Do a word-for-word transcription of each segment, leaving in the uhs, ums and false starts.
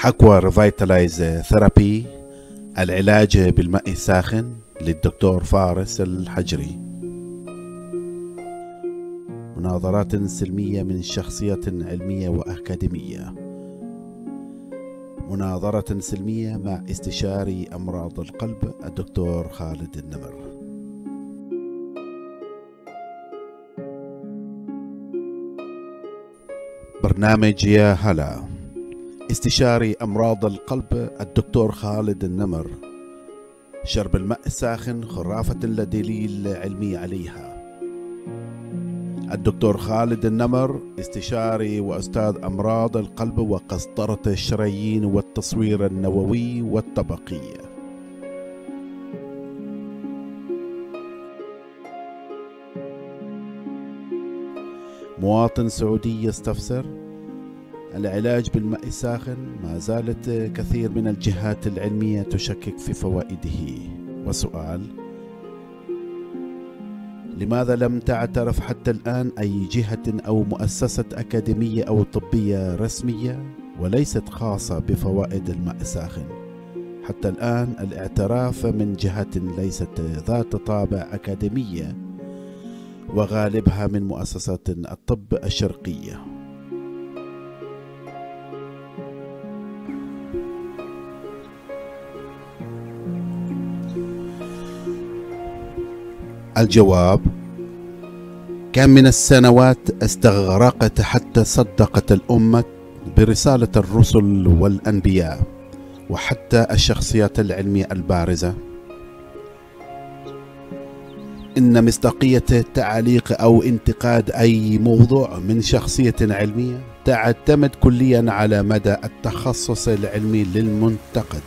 حكوى ريفيتالايز ثيرابي، العلاج بالماء الساخن للدكتور فارس الحجري. مناظرات سلمية من شخصية علمية وأكاديمية. مناظرة سلمية مع استشاري أمراض القلب الدكتور خالد النمر. برنامج يا هلا. استشاري أمراض القلب الدكتور خالد النمر. شرب الماء الساخن خرافة لا دليل علمي عليها. الدكتور خالد النمر استشاري وأستاذ أمراض القلب وقسطرة الشرايين والتصوير النووي والطبقي. مواطن سعودي يستفسر: العلاج بالماء الساخن ما زالت كثير من الجهات العلمية تشكك في فوائده. وسؤال: لماذا لم تعترف حتى الآن أي جهة أو مؤسسة أكاديمية أو طبية رسمية وليست خاصة بفوائد الماء الساخن؟ حتى الآن الاعتراف من جهة ليست ذات طابع أكاديمية وغالبها من مؤسسات الطب الشرقية. الجواب: كم من السنوات استغرقت حتى صدقت الأمة برسالة الرسل والأنبياء وحتى الشخصيات العلمية البارزة. إن مصداقية تعليق أو انتقاد أي موضوع من شخصية علمية تعتمد كليا على مدى التخصص العلمي للمنتقد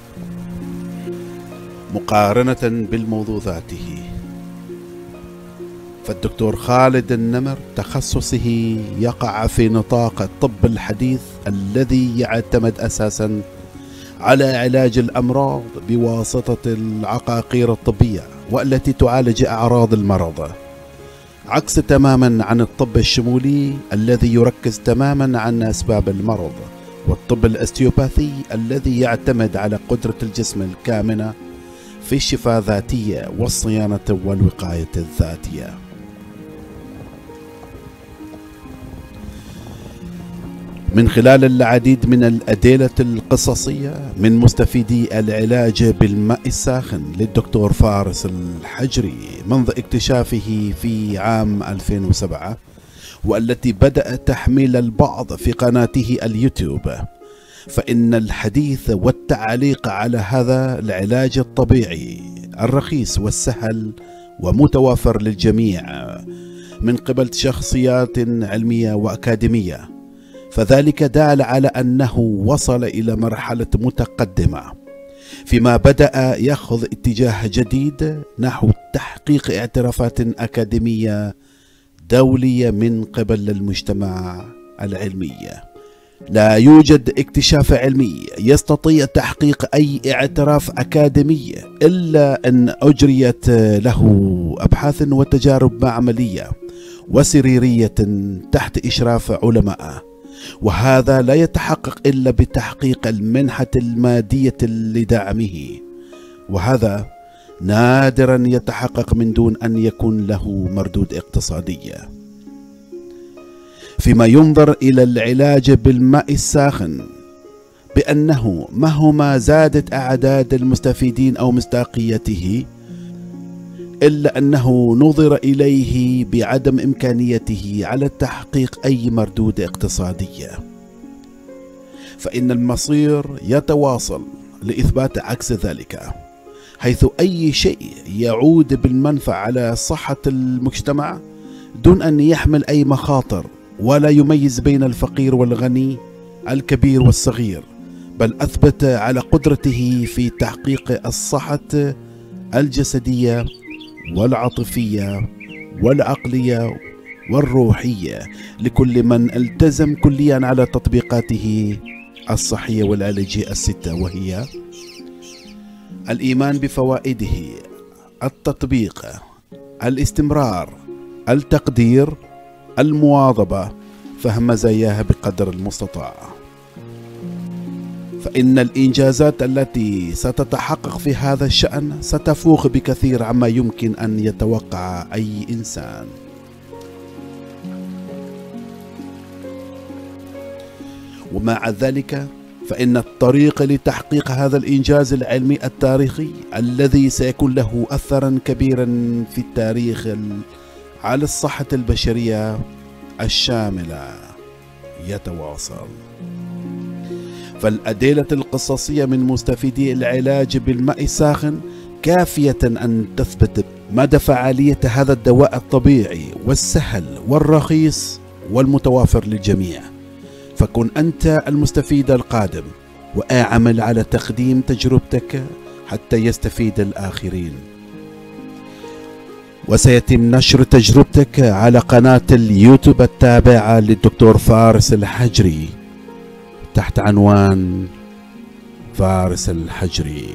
مقارنة بالموضوع ذاته. فالدكتور خالد النمر تخصصه يقع في نطاق الطب الحديث الذي يعتمد أساسا على علاج الأمراض بواسطة العقاقير الطبية والتي تعالج أعراض المرض، عكس تماما عن الطب الشمولي الذي يركز تماما عن أسباب المرض، والطب الاستيوباثي الذي يعتمد على قدرة الجسم الكامنة في الشفاء ذاتية والصيانة والوقاية الذاتية. من خلال العديد من الأدلة القصصية من مستفيدي العلاج بالماء الساخن للدكتور فارس الحجري منذ اكتشافه في عام ألفين وسبعة، والتي بدأ تحميل البعض في قناته اليوتيوب، فإن الحديث والتعليق على هذا العلاج الطبيعي الرخيص والسهل ومتوافر للجميع من قبل شخصيات علمية وأكاديمية، فذلك دال على أنه وصل إلى مرحلة متقدمة فيما بدأ يأخذ اتجاه جديد نحو تحقيق اعترافات أكاديمية دولية من قبل المجتمع العلمي. لا يوجد اكتشاف علمي يستطيع تحقيق أي اعتراف أكاديمي إلا أن أجريت له أبحاث وتجارب معملية وسريرية تحت إشراف علماء، وهذا لا يتحقق إلا بتحقيق المنحة المادية لدعمه، وهذا نادرا يتحقق من دون أن يكون له مردود اقتصادي. فيما ينظر إلى العلاج بالماء الساخن بأنه مهما زادت أعداد المستفيدين أو مصداقيته إلا أنه نظر إليه بعدم إمكانيته على تحقيق أي مردود اقتصادي، فإن المصير يتواصل لإثبات عكس ذلك، حيث أي شيء يعود بالمنفعة على صحة المجتمع دون أن يحمل أي مخاطر ولا يميز بين الفقير والغني، الكبير والصغير، بل أثبت على قدرته في تحقيق الصحة الجسدية والعاطفية والعقلية والروحية لكل من التزم كليا على تطبيقاته الصحية والعلاجية الستة، وهي الإيمان بفوائده، التطبيق، الاستمرار، التقدير، المواظبة، فهم مزاياها بقدر المستطاع. فإن الإنجازات التي ستتحقق في هذا الشأن ستفوق بكثير عما يمكن أن يتوقع أي إنسان. ومع ذلك فإن الطريق لتحقيق هذا الإنجاز العلمي التاريخي الذي سيكون له أثرا كبيرا في التاريخ على الصحة البشرية الشاملة يتواصل. فالأدلة القصصية من مستفيدي العلاج بالماء الساخن كافية أن تثبت مدى فعالية هذا الدواء الطبيعي والسهل والرخيص والمتوافر للجميع. فكن أنت المستفيد القادم وأعمل على تقديم تجربتك حتى يستفيد الآخرين. وسيتم نشر تجربتك على قناة اليوتيوب التابعة للدكتور فارس الحجري تحت عنوان فارس الحجري.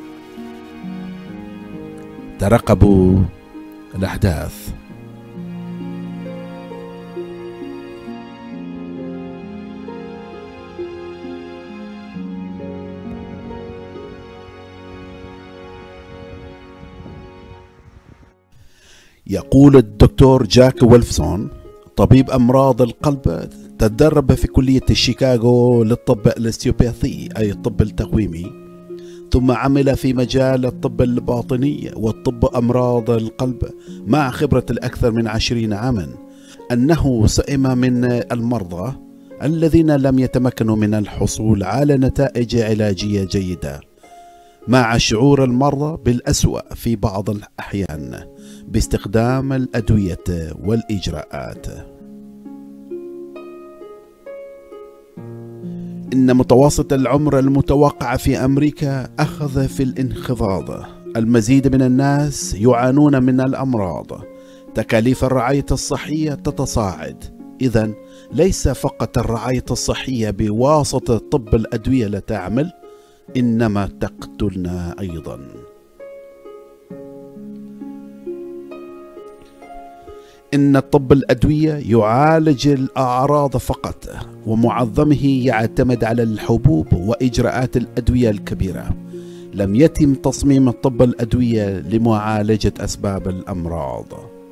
ترقبوا الأحداث. يقول الدكتور جاك ويلفسون طبيب أمراض القلب تدرب في كلية شيكاغو للطب الاستيوباثي أي الطب التقويمي، ثم عمل في مجال الطب الباطني والطب أمراض القلب مع خبرة الأكثر من عشرين عاما، أنه سئم من المرضى الذين لم يتمكنوا من الحصول على نتائج علاجية جيدة، مع شعور المرضى بالأسوأ في بعض الأحيان باستخدام الأدوية والإجراءات. إن متوسط العمر المتوقع في أمريكا أخذ في الانخفاض. المزيد من الناس يعانون من الأمراض. تكاليف الرعاية الصحية تتصاعد. إذن ليس فقط الرعاية الصحية بواسطة طب الأدوية لا تعمل، إنما تقتلنا أيضا. إن طب الأدوية يعالج الأعراض فقط، ومعظمه يعتمد على الحبوب وإجراءات الأدوية الكبيرة. لم يتم تصميم طب الأدوية لمعالجة أسباب الأمراض.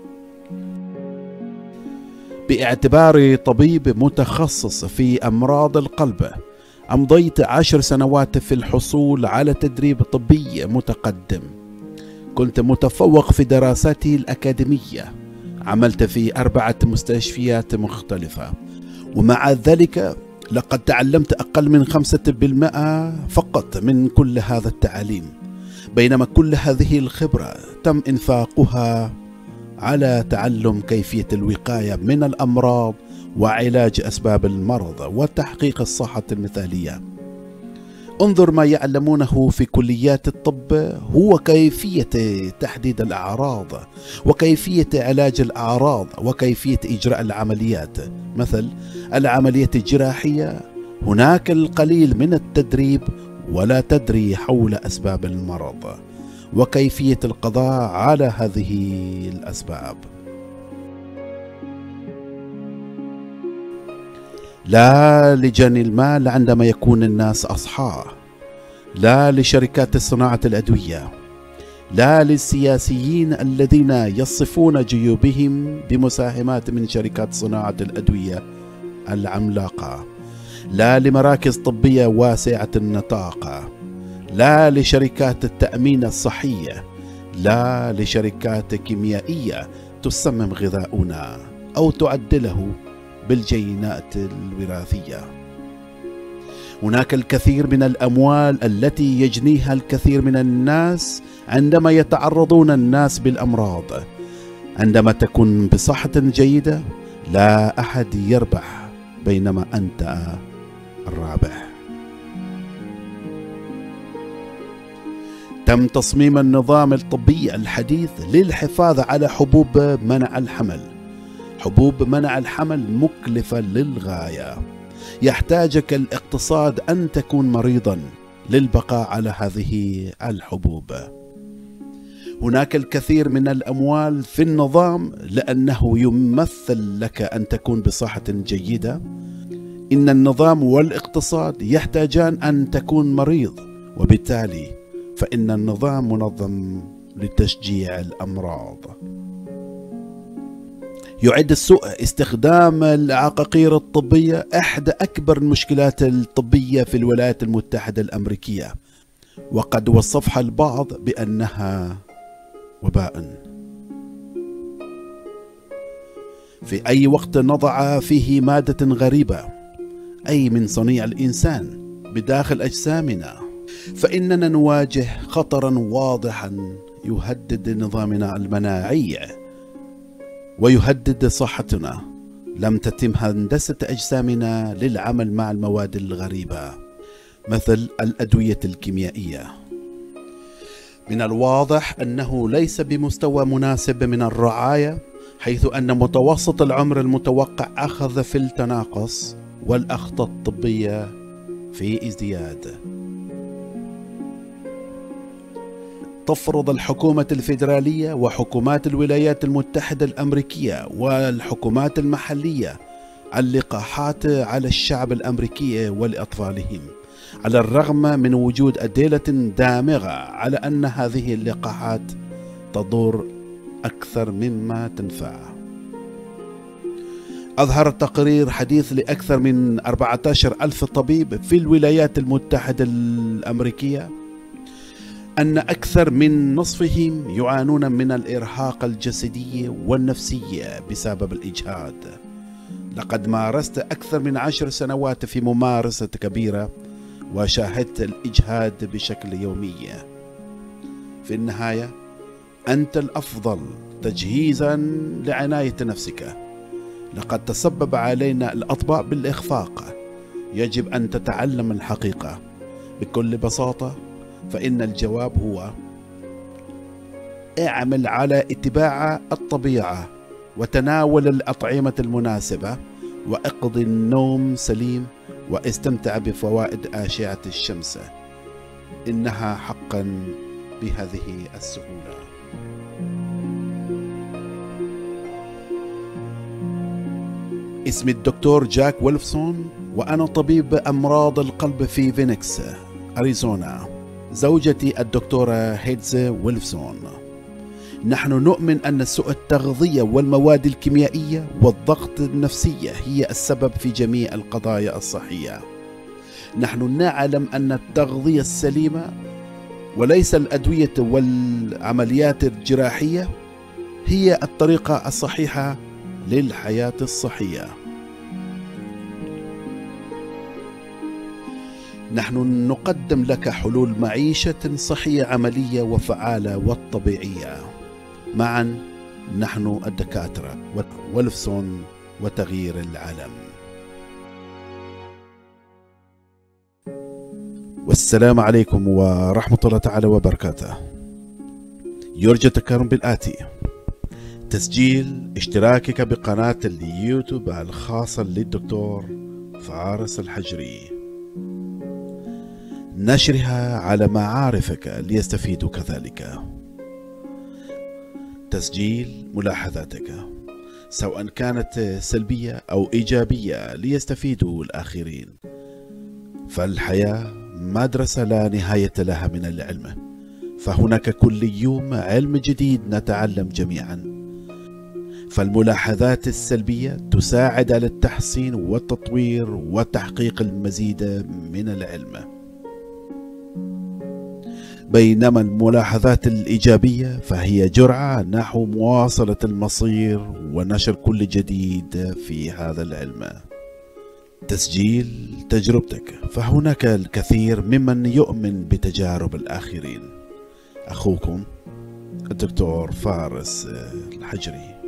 باعتباري طبيب متخصص في أمراض القلب، أمضيت عشر سنوات في الحصول على تدريب طبي متقدم. كنت متفوق في دراساتي الأكاديمية. عملت في أربعة مستشفيات مختلفة، ومع ذلك لقد تعلمت أقل من خمسة بالمئة فقط من كل هذا التعليم، بينما كل هذه الخبرة تم إنفاقها على تعلم كيفية الوقاية من الأمراض وعلاج أسباب المرض وتحقيق الصحة المثالية. انظر ما يعلمونه في كليات الطب هو كيفية تحديد الأعراض وكيفية علاج الأعراض وكيفية إجراء العمليات. مثل العملية الجراحية هناك القليل من التدريب ولا تدري حول أسباب المرض وكيفية القضاء على هذه الأسباب. لا لجني المال عندما يكون الناس أصحاء، لا لشركات صناعة الأدوية، لا للسياسيين الذين يصفون جيوبهم بمساهمات من شركات صناعة الأدوية العملاقة، لا لمراكز طبية واسعة النطاق، لا لشركات التأمين الصحية، لا لشركات كيميائية تسمم غذاؤنا أو تعدله بالجينات الوراثية. هناك الكثير من الأموال التي يجنيها الكثير من الناس عندما يتعرضون الناس بالأمراض. عندما تكون بصحة جيدة لا أحد يربح، بينما أنت الرابح. تم تصميم النظام الطبي الحديث للحفاظ على حبوب منع الحمل. حبوب منع الحمل مكلفة للغاية. يحتاجك الاقتصاد أن تكون مريضا للبقاء على هذه الحبوب. هناك الكثير من الأموال في النظام لأنه يمثل لك أن تكون بصحة جيدة. إن النظام والاقتصاد يحتاجان أن تكون مريض، وبالتالي فإن النظام منظم لتشجيع الأمراض. يعد السوء استخدام العقاقير الطبية إحدى أكبر المشكلات الطبية في الولايات المتحدة الأمريكية، وقد وصفها البعض بأنها وباء. في أي وقت نضع فيه مادة غريبة، أي من صنيع الإنسان، بداخل أجسامنا، فإننا نواجه خطرا واضحا يهدد نظامنا المناعي ويهدد صحتنا. لم تتم هندسة أجسامنا للعمل مع المواد الغريبة مثل الأدوية الكيميائية. من الواضح أنه ليس بمستوى مناسب من الرعاية، حيث أن متوسط العمر المتوقع أخذ في التناقص والأخطاء الطبية في ازدياد. تفرض الحكومة الفيدرالية وحكومات الولايات المتحدة الأمريكية والحكومات المحلية اللقاحات على الشعب الأمريكي ولأطفالهم، على الرغم من وجود أدلة دامغة على أن هذه اللقاحات تضر أكثر مما تنفع. أظهر تقرير حديث لأكثر من أربعة عشر ألف طبيب في الولايات المتحدة الأمريكية أن أكثر من نصفهم يعانون من الإرهاق الجسدي والنفسي بسبب الإجهاد. لقد مارست أكثر من عشر سنوات في ممارسة كبيرة، وشاهدت الإجهاد بشكل يومي. في النهاية أنت الأفضل تجهيزا لعناية نفسك. لقد تسبب علينا الأطباء بالإخفاق. يجب أن تتعلم الحقيقة بكل بساطة، فإن الجواب هو: اعمل على اتباع الطبيعة، وتناول الأطعمة المناسبة، واقضي النوم سليم، واستمتع بفوائد أشعة الشمس. إنها حقا بهذه السهولة. اسمي الدكتور جاك ويلفسون، وأنا طبيب أمراض القلب في فينيكس، أريزونا. زوجتي الدكتورة هيدز ويلفسون. نحن نؤمن أن سوء التغذية والمواد الكيميائية والضغط النفسي هي السبب في جميع القضايا الصحية. نحن نعلم أن التغذية السليمة وليس الأدوية والعمليات الجراحية هي الطريقة الصحيحة للحياة الصحية. نحن نقدم لك حلول معيشة صحية عملية وفعالة وطبيعية. معا نحن الدكاترة ويلفسون وتغيير العالم. والسلام عليكم ورحمة الله تعالى وبركاته. يرجى التكرم بالآتي: تسجيل اشتراكك بقناة اليوتيوب الخاصة للدكتور فارس الحجري، نشرها على معارفك ليستفيدوا كذلك، تسجيل ملاحظاتك سواء كانت سلبية أو إيجابية ليستفيدوا الآخرين. فالحياة مدرسة لا نهاية لها من العلم، فهناك كل يوم علم جديد نتعلم جميعا. فالملاحظات السلبية تساعد على التحسين والتطوير وتحقيق المزيد من العلم، بينما الملاحظات الإيجابية فهي جرعة نحو مواصلة المصير ونشر كل جديد في هذا العلم. تسجيل تجربتك، فهناك الكثير ممن يؤمن بتجارب الآخرين. أخوكم الدكتور فارس الحجري.